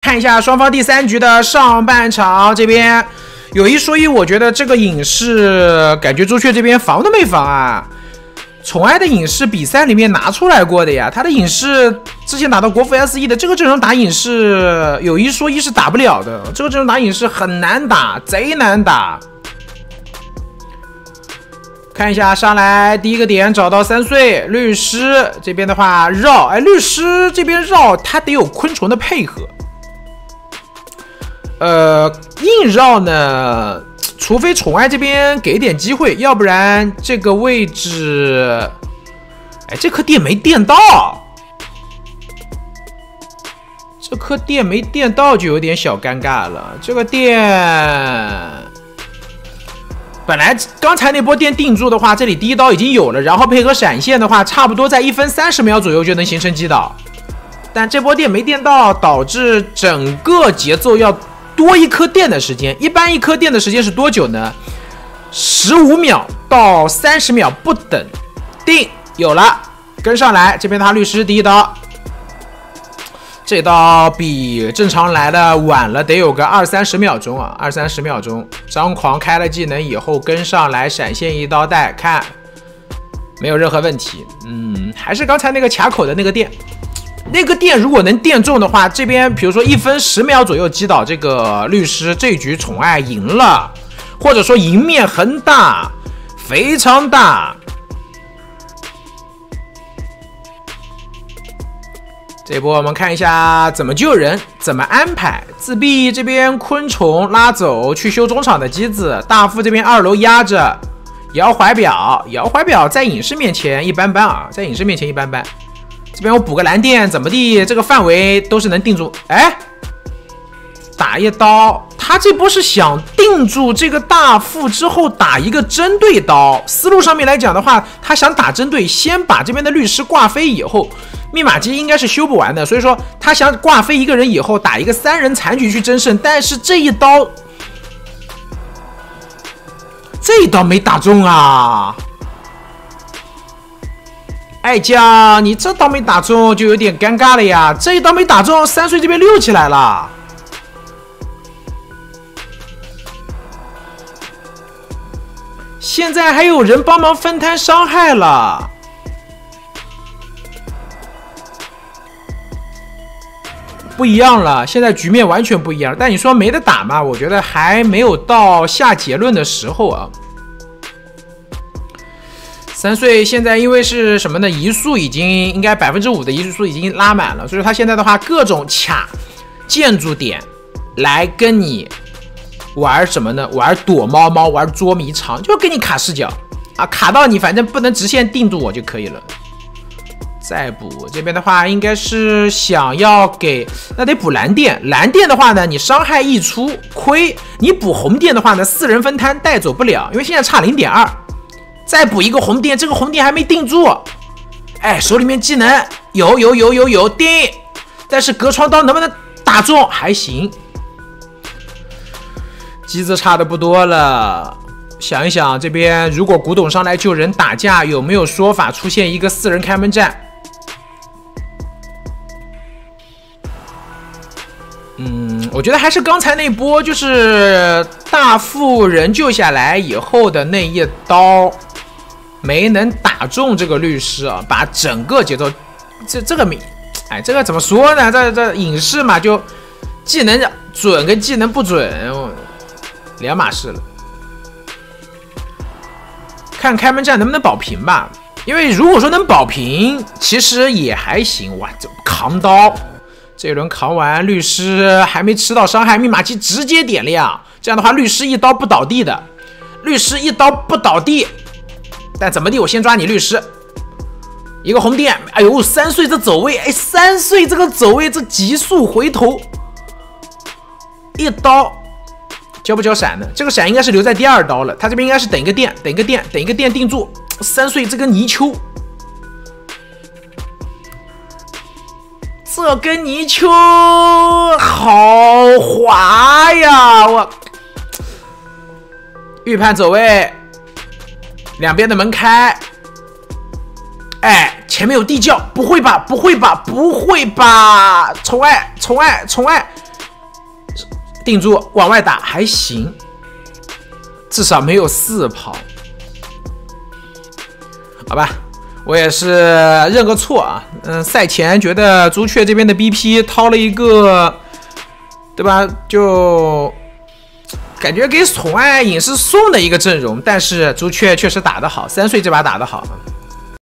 看一下双方第3局的上半场，这边有一说一，我觉得这个影视感觉朱雀这边防都没防啊。宠爱的影视比赛里面拿出来过的呀，他的影视之前打到国服 SE 的这个阵容打影视，有一说一是打不了的，这个阵容打影视很难打，贼难打。看一下上来第一个点找到3岁律师这边的话绕，哎，律师这边绕他得有昆虫的配合，硬绕呢。除非宠爱这边给点机会，要不然这个位置，哎，这颗电没电到，这颗电没电到就有点小尴尬了。这个电本来刚才那波电定住的话，这里第一刀已经有了，然后配合闪现的话，差不多在1分30秒左右就能形成击倒。但这波电没电到，导致整个节奏要多一颗电的时间。一般一颗电的时间是多久呢？15秒到30秒不等。定有了，跟上来，这边他律师第一刀，这刀比正常来的晚了，得有个20-30秒钟啊，20-30秒钟。张狂开了技能以后跟上来，闪现一刀带，看没有任何问题。还是刚才那个卡口的那个电。那个电如果能电中的话，这边比如说1分10秒左右击倒这个律师，这一局宠爱赢了，或者说赢面很大，非常大。这波我们看一下怎么救人，怎么安排。自闭这边昆虫拉走去修中场的机子，大副这边2楼压着，摇怀表，摇怀表在影视面前一般般啊，在影视面前一般般。这边我补个蓝电怎么地，这个范围都是能定住。哎，打一刀，他这波是想定住这个大副之后打一个针对刀。思路上面来讲的话，他想打针对，先把这边的律师挂飞以后，密码机应该是修不完的，所以说他想挂飞一个人以后打一个3人残局去争胜。但是这一刀没打中啊！爱将，你这刀没打中就有点尴尬了呀！这一刀没打中，3岁这边溜起来了。现在还有人帮忙分摊伤害了。不一样了，现在局面完全不一样。但你说没得打嘛？我觉得还没有到下结论的时候啊。3岁现在因为是什么呢？移速已经应该5%的移速已经拉满了，所以说他现在的话各种卡建筑点来跟你玩什么呢？玩躲猫猫，玩捉迷藏，就给你卡视角啊，卡到你反正不能直线定住我就可以了。再补这边的话，应该是想要给，那得补蓝电。蓝电的话呢，你伤害溢出亏；你补红电的话呢，4人分摊带走不了，因为现在差0.2。再补一个红电，这个红电还没定住。哎，手里面技能有定，但是隔窗刀能不能打中？还行。机子差的不多了。想一想，这边如果古董上来救人打架，有没有说法出现一个4人开门战？我觉得还是刚才那波，就是大副人救下来以后的那一刀没能打中这个律师啊，把整个节奏这个哎，这个怎么说呢？这影视嘛，就技能准跟技能不准两码事了。看开门战能不能保平吧，因为如果说能保平，其实也还行。哇，这扛刀，这一轮扛完，律师还没吃到伤害，密码机直接点亮。这样的话，律师一刀不倒地的，律师一刀不倒地。但怎么地，我先抓你律师。一个红电，哎呦，3岁这走位，哎，3岁这个走位，这急速回头，一刀。交不交闪呢？这个闪应该是留在第2刀了，他这边应该是等一个电定住。3岁这个泥鳅，这根泥鳅好滑呀！我预判走位，两边的门开。哎，前面有地窖，不会吧？宠爱， 定住往外打还行，至少没有4跑。好吧，我也是认个错啊。赛前觉得朱雀这边的 BP 掏了一个，对吧？就感觉给宠爱影视送的一个阵容，但是朱雀确实打得好，3岁这把打得好。